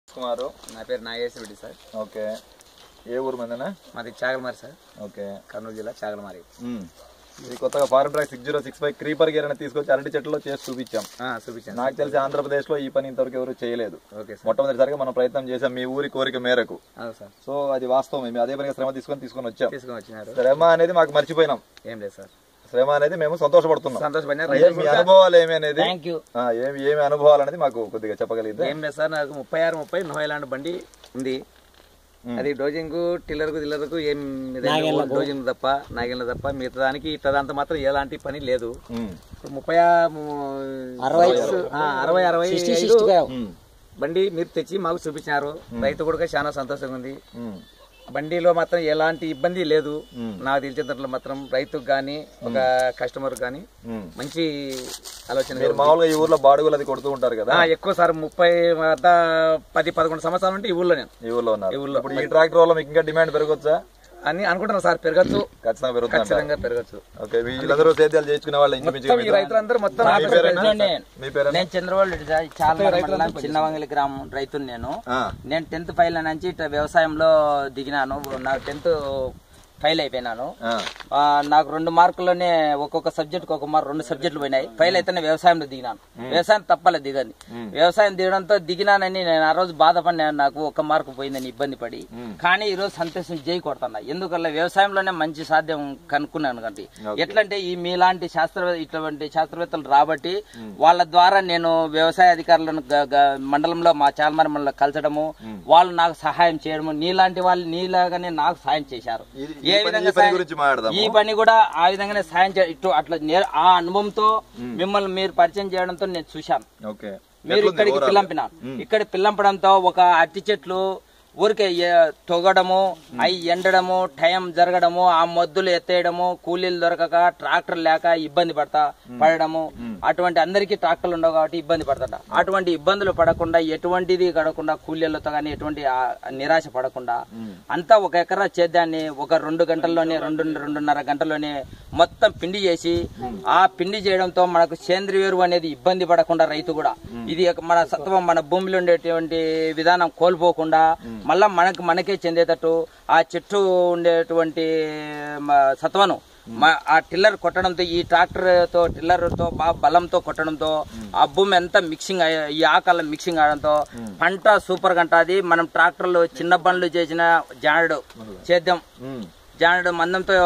కుమారు నా పేరు Nageswara Reddy sir. Okay, ఏ ఊరు మందనా? మాది చాగలమారి సార్. ఓకే, కర్నూలు జిల్లా చాగలమారి. ఇది కొత్తగా ఫార్మ్ ట్రాక్ 6065 క్రీపర్ గేర్ అని తీసుకొచ్చి అరటి చెట్టులో చేసి చూపించాం. నాకు తెలిసి ఆంధ్రప్రదేశ్ లో ఈ పని ఇంతవరకు ఎవరు చేయలేదు. మొట్టమొదటిసారిగా మనం ప్రయత్నం చేసాం మీ ఊరి కోరిక మేరకు. సో అది వాస్తవం. అదే పనిగా శ్రమ తీసుకొని వచ్చాం. శ్రమ అనేది మాకు మర్చిపోయినాం. ఏం లేదు సార్, శ్రమ అనేది మేము సంతోషపడుతున్నాం. మీ అనుభవాలు ఏమి అనేది ఏమి అనుభవాలు అనేది మాకు కొద్దిగా చెప్పగలిగితే. ఏం లేదు సార్, నాకు 36-30 నోయలాంటి బండి ఉంది. అది డోజింగ్ టిల్లర్కు ఏం డోజింగ్ తప్ప నాగేళ్ళ తప్ప మిగతా దానికి ఇట్లంతా మాత్రం ఎలాంటి పని లేదు. 60-65 బండి మీరు తెచ్చి మాకు చూపించినారు. రైతు కూడా చాలా సంతోషంగా ఉంది. బండిలో మాత్రం ఎలాంటి ఇబ్బంది లేదు. నాకు తెలిసిన దాంట్లో మాత్రం రైతుకు గానీ ఒక కస్టమర్ గానీ మంచి ఆలోచన. మామూలుగా ఈ ఊర్లో బాడుగులు అది కొడుతూ ఉంటారు కదా ఎక్కువ సార్. 10-11 సంవత్సరాల నుండి ఈ ఊర్లో నేను ఈ ఊర్లో ఈ ట్రాక్టర్ వల్ల మీకు ఇంకా డిమాండ్ పెరగొచ్చా అని అనుకుంటున్నాను సార్. పెరగచ్చు, ఖచ్చితంగా పెరగచ్చు. వీళ్ళందరూ సేద్యాలు చేయించుకునే వాళ్ళు రైతులందరూ మొత్తం. నేను చంద్రబాబు చాలా చిన్నవంగలి గ్రామం రైతుని. నేను 10th ఫైల్ నుంచి వ్యవసాయంలో దిగినాను. నాకు 10th ఫైల్ అయిపోయినాను. నాకు 2 మార్కుల్లోనే ఒక్కొక్క సబ్జెక్ట్ ఒక మార్క్ 2 సబ్జెక్టులు పోయినాయి. ఫైల్ అయితేనే వ్యవసాయంలో దిగినాను. వ్యవసాయం తప్పలే దిగని. వ్యవసాయం దిగడంతో దిగినానని నేను ఆ రోజు బాధపడినాను. నాకు 1 మార్కు పోయిందని ఇబ్బంది పడి, కానీ ఈ రోజు సంతోషం జై కొడుతున్నా. ఎందుకల్లా వ్యవసాయంలోనే మంచి సాధ్యం కనుక్కున్నాను. కంటే ఎట్లంటే ఈ మీలాంటి ఇటువంటి శాస్త్రవేత్తలు రాబట్టి వాళ్ళ ద్వారా నేను వ్యవసాయ అధికారులను మండలంలో మా చాలమారి మండలంలో కలచడము, వాళ్ళు నాకు సహాయం చేయడము, నీలాంటి వాళ్ళు నీలాగానే నాకు సాయం చేశారు. ఏ విధంగా ఈ పని కూడా ఆ విధంగానే సాయం ఇటు అట్లా ఆ అనుభవంతో మిమ్మల్ని మీరు పరిచయం చేయడంతో నేను చూశాను. మీరు ఇక్కడికి పిల్లంపినాను. ఇక్కడ పిల్లంపడంతో ఒక అరటి చెట్లు ఊరికే తొగడము, అవి ఎండడము, టైం జరగడము, ఆ మొద్దులు ఎత్తేయడము, కూలీలు దొరకక ట్రాక్టర్ లేక ఇబ్బంది పడడము, అటువంటి అందరికీ ట్రాక్టర్లు ఉండవు కాబట్టి ఇబ్బంది పడతాడ. అటువంటి ఇబ్బందులు పడకుండా, ఎటువంటిది గడకుండా, కూలీలతో కానీ ఎటువంటి నిరాశ పడకుండా అంతా 1 ఎకరా సేద్యాన్ని ఒక 2 గంటల్లోనే 2-2.5 గంటల్లోనే మొత్తం పిండి చేసి, ఆ పిండి చేయడంతో మనకు సేంద్రియ ఎరువు అనేది ఇబ్బంది పడకుండా రైతు కూడా ఇది మన సత్వం మన భూమిలో ఉండేటువంటి విధానం కోల్పోకుండా మళ్ళా మనకే చెందేటట్టు ఆ చెట్టు ఉండేటువంటి సత్వను ఆ టిల్లర్ కొట్టడంతో, ఈ టిల్లర్తో బాగా బలంతో కొట్టడంతో ఆ భూమి అంతా మిక్సింగ్ ఈ ఆకాల మిక్సింగ్ అవడంతో పంట సూపర్ గంట. అది మనం ట్రాక్టర్లు చిన్న బండ్లు చేసిన జానడు సేద్యం, జానడు మందంతో